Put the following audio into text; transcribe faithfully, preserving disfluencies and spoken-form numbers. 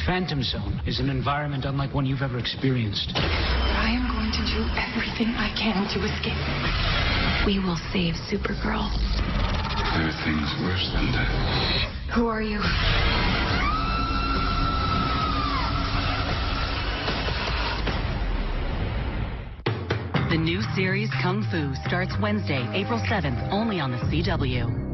Phantom Zone is an environment unlike one you've ever experienced. I am going to do everything I can to escape. We will save Supergirl. There are things worse than that. Who are you? The new series Kung Fu starts Wednesday, April seventh, only on the C W.